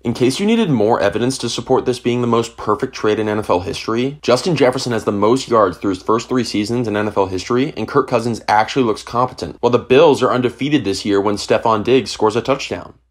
In case you needed more evidence to support this being the most perfect trade in NFL history, Justin Jefferson has the most yards through his first 3 seasons in NFL history, and Kirk Cousins actually looks competent, while the Bills are undefeated this year when Stephon Diggs scores a touchdown.